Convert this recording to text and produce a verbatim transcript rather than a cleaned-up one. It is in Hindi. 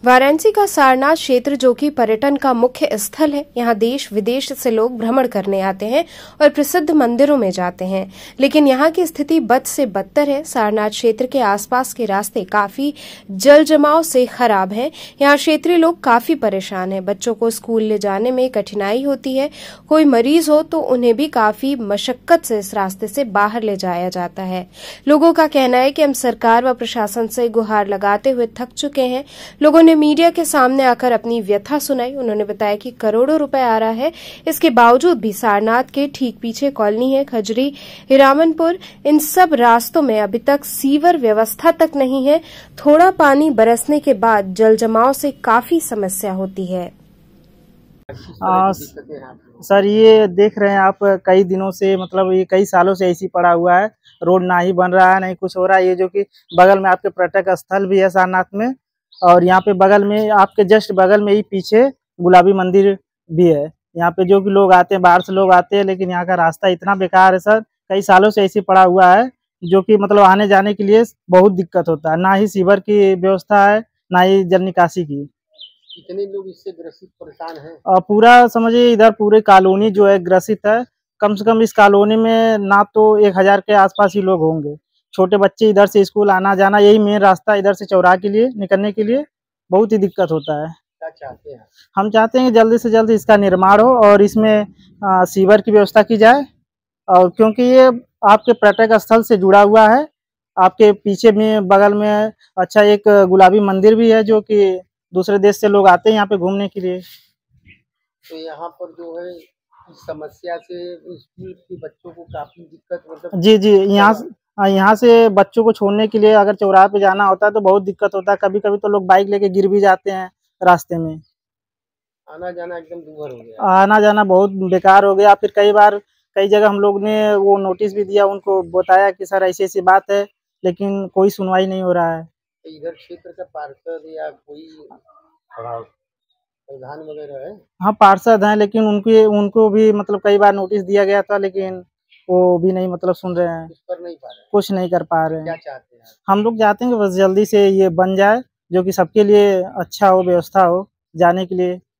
वाराणसी का सारनाथ क्षेत्र जो कि पर्यटन का मुख्य स्थल है, यहाँ देश विदेश से लोग भ्रमण करने आते हैं और प्रसिद्ध मंदिरों में जाते हैं। लेकिन यहाँ की स्थिति बद से बदतर है। सारनाथ क्षेत्र के आसपास के रास्ते काफी जल जमाव से खराब हैं। यहाँ क्षेत्रीय लोग काफी परेशान हैं। बच्चों को स्कूल ले जाने में कठिनाई होती है। कोई मरीज हो तो उन्हें भी काफी मशक्कत से इस रास्ते से बाहर ले जाया जाता है। लोगों का कहना है कि हम सरकार व प्रशासन से गुहार लगाते हुए थक चुके हैं। लोगों ने मीडिया के सामने आकर अपनी व्यथा सुनाई। उन्होंने बताया कि करोड़ों रुपए आ रहा है, इसके बावजूद भी सारनाथ के ठीक पीछे कॉलोनी है खजरी, हिरामनपुर, इन सब रास्तों में अभी तक सीवर व्यवस्था तक नहीं है। थोड़ा पानी बरसने के बाद जल जमाव से काफी समस्या होती है। आ, सर ये देख रहे हैं आप, कई दिनों से मतलब ये कई सालों से ऐसी पड़ा हुआ है। रोड ना ही बन रहा है, नहीं कुछ हो रहा है। ये जो कि बगल में आपके पर्यटक स्थल भी है सारनाथ में, और यहाँ पे बगल में आपके जस्ट बगल में ही पीछे गुलाबी मंदिर भी है। यहाँ पे जो कि लोग आते हैं, बाहर से लोग आते हैं, लेकिन यहाँ का रास्ता इतना बेकार है सर, कई सालों से ऐसे पड़ा हुआ है, जो कि मतलब आने जाने के लिए बहुत दिक्कत होता है। ना ही सीवर की व्यवस्था है, ना ही जल निकासी की। कितने लोग इससे ग्रसित परेशान हैं? और पूरा समझिए इधर पूरे कॉलोनी जो है ग्रसित है। कम से कम इस कॉलोनी में ना तो एक हजार के आसपास ही लोग होंगे। छोटे बच्चे इधर से स्कूल आना जाना, यही मेन रास्ता इधर से चौराहा के लिए निकलने के लिए बहुत ही दिक्कत होता है। क्या चाहते हैं? हम चाहते हैं कि जल्दी से जल्दी इसका निर्माण हो और इसमें आ, सीवर की व्यवस्था की जाए। और क्योंकि ये आपके पर्यटक स्थल से जुड़ा हुआ है। आपके पीछे में बगल में अच्छा एक गुलाबी मंदिर भी है, जो कि दूसरे देश से लोग आते हैं यहाँ पे घूमने के लिए। तो यहाँ पर जो है इस समस्या से स्कूल के बच्चों को काफी दिक्कत मतलब जी जी यहाँ यहाँ से बच्चों को छोड़ने के लिए अगर चौराहे पे जाना होता है तो बहुत दिक्कत होता है। कभी कभी तो लोग बाइक लेके गिर भी जाते हैं रास्ते में। आना जाना एकदम दूभर हो गया। आना जाना बहुत बेकार हो गया। फिर कई बार कई जगह हम लोग ने वो नोटिस भी दिया, उनको बताया कि सर ऐसी ऐसी बात है, लेकिन कोई सुनवाई नहीं हो रहा है। तो इधर क्षेत्र का पार्षद या कोई प्रधान वगैरह है? हाँ पार्षद हैं, लेकिन उनके उनको भी मतलब कई बार नोटिस दिया गया था, लेकिन वो भी नहीं मतलब सुन रहे हैं, कुछ कर नहीं पा रहे, कुछ नहीं कर पा रहे हैं। क्या चाहते हैं? हम लोग चाहते हैं कि बस जल्दी से ये बन जाए, जो कि सबके लिए अच्छा हो, व्यवस्था हो जाने के लिए।